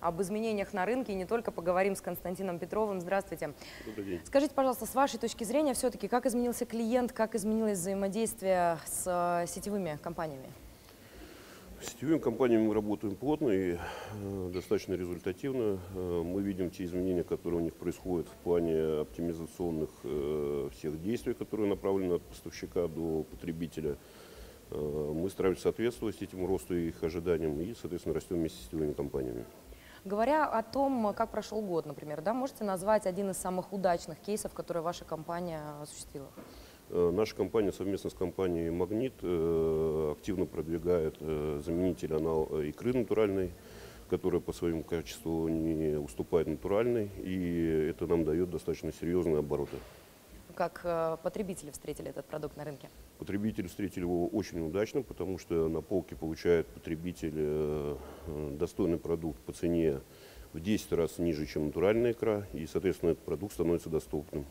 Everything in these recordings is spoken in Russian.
об изменениях на рынке. И не только поговорим с Константином Петровым. Здравствуйте. Добрый день. Скажите, пожалуйста, с вашей точки зрения, все-таки, как изменился клиент, как изменилось взаимодействие с сетевыми компаниями? С сетевыми компаниями мы работаем плотно и достаточно результативно. Мы видим те изменения, которые у них происходят в плане оптимизационных всех действий, которые направлены от поставщика до потребителя. Мы стараемся соответствовать этому росту и их ожиданиям и, соответственно, растем вместе с сетевыми компаниями. Говоря о том, как прошел год, например, да, можете назвать один из самых удачных кейсов, которые ваша компания осуществила? Наша компания совместно с компанией «Магнит» активно продвигает заменитель икры натуральной, которая по своему качеству не уступает натуральной, и это нам дает достаточно серьезные обороты. Как потребители встретили этот продукт на рынке? Потребители встретили его очень удачно, потому что на полке получает потребитель достойный продукт по цене в 10 раз ниже, чем натуральная икра, и, соответственно, этот продукт становится доступным.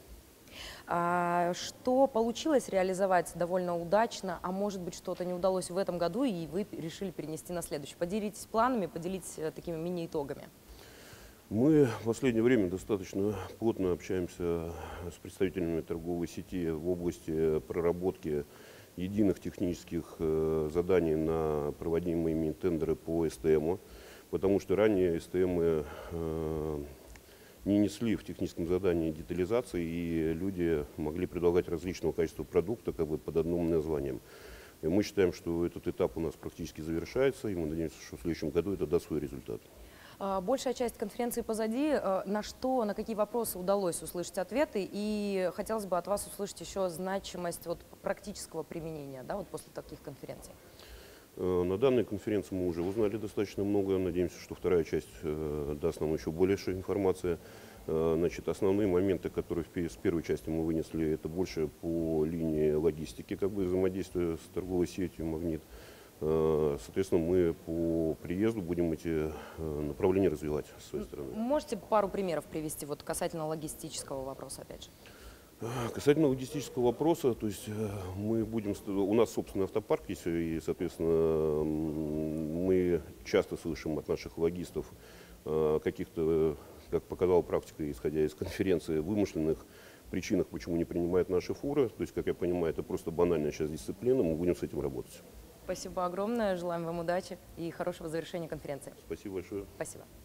Что получилось реализовать довольно удачно, а может быть что-то не удалось в этом году, и вы решили перенести на следующий? Поделитесь планами, поделитесь такими мини-итогами. Мы в последнее время достаточно плотно общаемся с представителями торговой сети в области проработки единых технических заданий на проводимые ими тендеры по СТМ, потому что ранее СТМ не несли в техническом задании детализации, и люди могли предлагать различного качества продукта под одним названием. И мы считаем, что этот этап у нас практически завершается, и мы надеемся, что в следующем году это даст свой результат. Большая часть конференции позади. На какие вопросы удалось услышать ответы? И хотелось бы от вас услышать еще значимость практического применения, да, после таких конференций. На данной конференции мы уже узнали достаточно много. Надеемся, что вторая часть даст нам еще больше информации. Основные моменты, которые с первой части мы вынесли, это больше по линии логистики, взаимодействия с торговой сетью «Магнит». Соответственно, мы по приезду будем эти направления развивать с своей стороны. Можете пару примеров привести касательно логистического вопроса, опять же? Касательно логистического вопроса, то есть у нас собственный автопарк есть, и, соответственно, мы часто слышим от наших логистов каких-то, как показала практика, исходя из конференции, вымышленных причинах, почему не принимают наши фуры. То есть, как я понимаю, это просто банальная сейчас дисциплина, мы будем с этим работать. Спасибо огромное, желаем вам удачи и хорошего завершения конференции. Спасибо большое. Спасибо.